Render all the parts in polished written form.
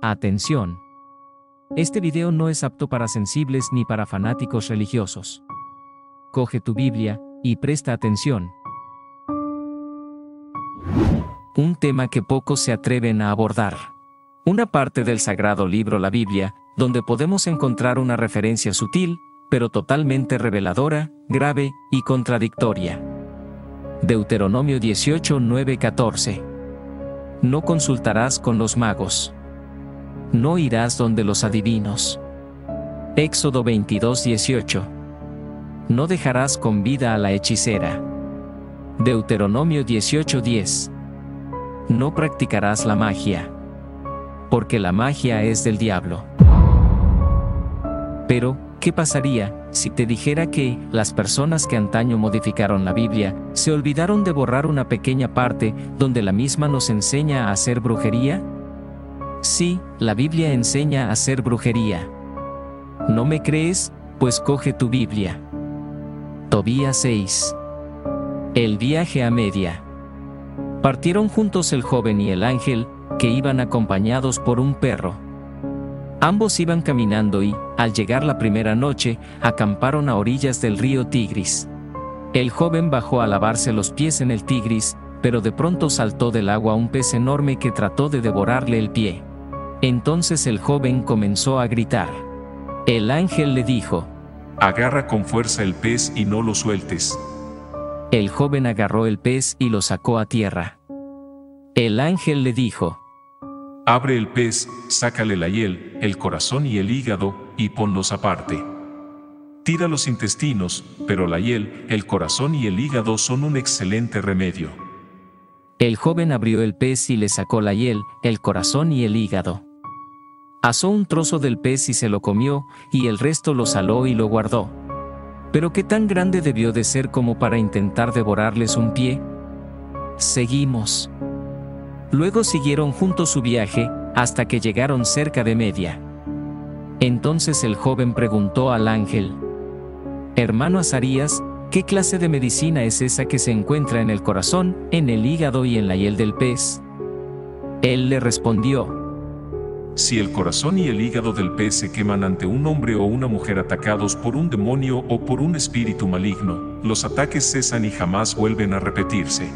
Atención. Este video no es apto para sensibles ni para fanáticos religiosos. Coge tu Biblia y presta atención. Un tema que pocos se atreven a abordar. Una parte del sagrado libro la Biblia, donde podemos encontrar una referencia sutil, pero totalmente reveladora, grave y contradictoria. Deuteronomio 18, 9, 14. No consultarás con los magos. No irás donde los adivinos. Éxodo 22, 18. No dejarás con vida a la hechicera. Deuteronomio 18, 10. No practicarás la magia. Porque la magia es del diablo. Pero, ¿qué pasaría si te dijera que las personas que antaño modificaron la Biblia se olvidaron de borrar una pequeña parte donde la misma nos enseña a hacer brujería? Sí, la Biblia enseña a hacer brujería. ¿No me crees? Pues coge tu Biblia. Tobías 6. El viaje a Media. Partieron juntos el joven y el ángel, que iban acompañados por un perro. Ambos iban caminando y, al llegar la primera noche, acamparon a orillas del río Tigris. El joven bajó a lavarse los pies en el Tigris, pero de pronto saltó del agua un pez enorme que trató de devorarle el pie. Entonces el joven comenzó a gritar. El ángel le dijo: agarra con fuerza el pez y no lo sueltes. El joven agarró el pez y lo sacó a tierra. El ángel le dijo: abre el pez, sácale la hiel, el corazón y el hígado, y ponlos aparte. Tira los intestinos, pero la hiel, el corazón y el hígado son un excelente remedio. El joven abrió el pez y le sacó la hiel, el corazón y el hígado. Asó un trozo del pez y se lo comió, y el resto lo saló y lo guardó. ¿Pero qué tan grande debió de ser como para intentar devorarles un pie? Seguimos. Luego siguieron juntos su viaje, hasta que llegaron cerca de Media. Entonces el joven preguntó al ángel: Hermano Azarías, ¿qué clase de medicina es esa que se encuentra en el corazón, en el hígado y en la hiel del pez? Él le respondió: si el corazón y el hígado del pez se queman ante un hombre o una mujer atacados por un demonio o por un espíritu maligno, los ataques cesan y jamás vuelven a repetirse.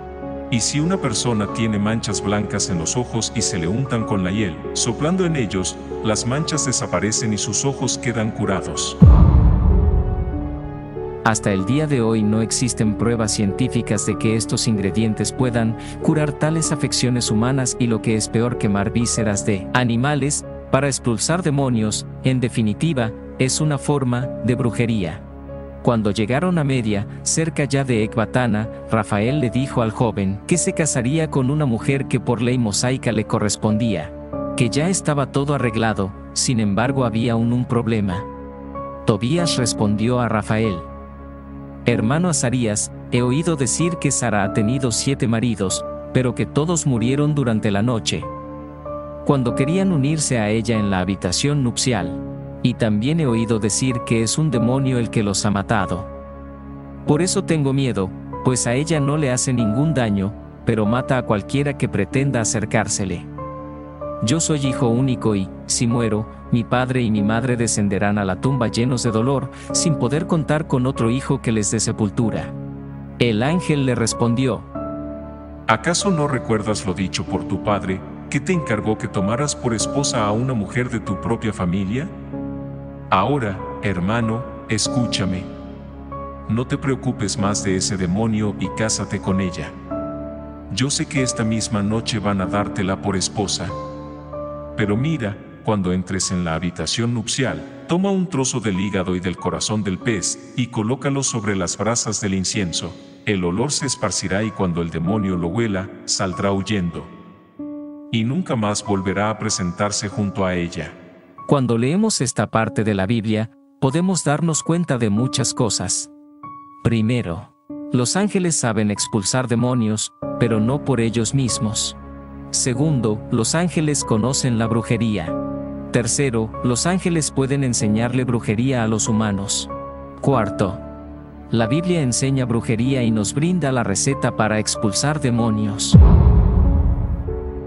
Y si una persona tiene manchas blancas en los ojos y se le untan con la hiel, soplando en ellos, las manchas desaparecen y sus ojos quedan curados. Hasta el día de hoy no existen pruebas científicas de que estos ingredientes puedan curar tales afecciones humanas y, lo que es peor, quemar vísceras de animales para expulsar demonios. En definitiva, es una forma de brujería. Cuando llegaron a Media, cerca ya de Ecbatana, Rafael le dijo al joven que se casaría con una mujer que por ley mosaica le correspondía, que ya estaba todo arreglado. Sin embargo, había un problema. Tobías respondió a Rafael: Hermano Azarías, he oído decir que Sara ha tenido 7 maridos, pero que todos murieron durante la noche, cuando querían unirse a ella en la habitación nupcial. Y también he oído decir que es un demonio el que los ha matado. Por eso tengo miedo, pues a ella no le hace ningún daño, pero mata a cualquiera que pretenda acercársele. Yo soy hijo único y, si muero, mi padre y mi madre descenderán a la tumba llenos de dolor, sin poder contar con otro hijo que les dé sepultura. El ángel le respondió: ¿acaso no recuerdas lo dicho por tu padre, que te encargó que tomaras por esposa a una mujer de tu propia familia? Ahora, hermano, escúchame. No te preocupes más de ese demonio y cásate con ella. Yo sé que esta misma noche van a dártela por esposa. Pero mira, cuando entres en la habitación nupcial, toma un trozo del hígado y del corazón del pez, y colócalo sobre las brasas del incienso. El olor se esparcirá y cuando el demonio lo huela, saldrá huyendo. Y nunca más volverá a presentarse junto a ella. Cuando leemos esta parte de la Biblia, podemos darnos cuenta de muchas cosas. Primero, los ángeles saben expulsar demonios, pero no por ellos mismos. Segundo, los ángeles conocen la brujería. Tercero, los ángeles pueden enseñarle brujería a los humanos. Cuarto, la Biblia enseña brujería y nos brinda la receta para expulsar demonios.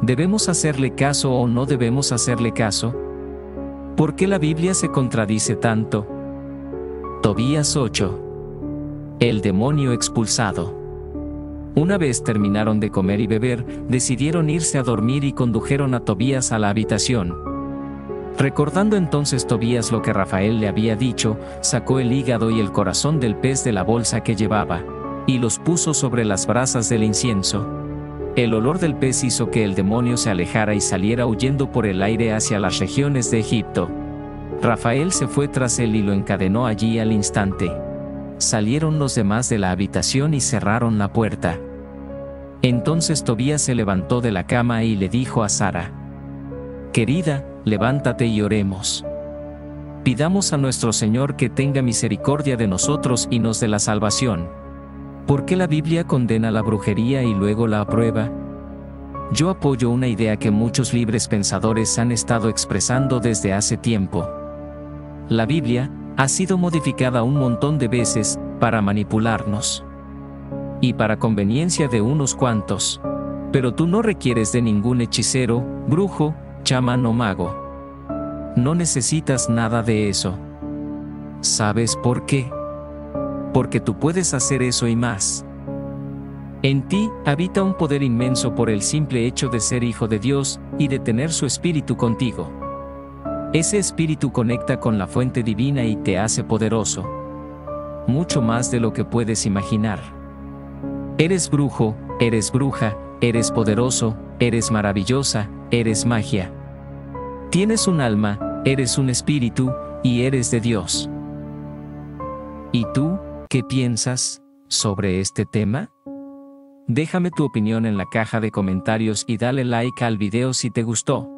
¿Debemos hacerle caso o no debemos hacerle caso? ¿Por qué la Biblia se contradice tanto? Tobías 8. El demonio expulsado. Una vez terminaron de comer y beber, decidieron irse a dormir y condujeron a Tobías a la habitación. Recordando entonces Tobías lo que Rafael le había dicho, sacó el hígado y el corazón del pez de la bolsa que llevaba, y los puso sobre las brasas del incienso. El olor del pez hizo que el demonio se alejara y saliera huyendo por el aire hacia las regiones de Egipto. Rafael se fue tras él y lo encadenó allí al instante. Salieron los demás de la habitación y cerraron la puerta. Entonces Tobías se levantó de la cama y le dijo a Sara: «Querida, levántate y oremos. Pidamos a nuestro Señor que tenga misericordia de nosotros y nos dé la salvación». ¿Por qué la Biblia condena la brujería y luego la aprueba? Yo apoyo una idea que muchos libres pensadores han estado expresando desde hace tiempo. La Biblia ha sido modificada un montón de veces para manipularnos y para conveniencia de unos cuantos. Pero tú no requieres de ningún hechicero, brujo, chamán o mago. No necesitas nada de eso. ¿Sabes por qué? Porque tú puedes hacer eso y más. En ti habita un poder inmenso por el simple hecho de ser hijo de Dios y de tener su espíritu contigo. Ese espíritu conecta con la fuente divina y te hace poderoso. Mucho más de lo que puedes imaginar. Eres brujo, eres bruja, eres poderoso, eres maravillosa, eres magia. Tienes un alma, eres un espíritu, y eres de Dios. ¿Y tú, qué piensas sobre este tema? Déjame tu opinión en la caja de comentarios y dale like al video si te gustó.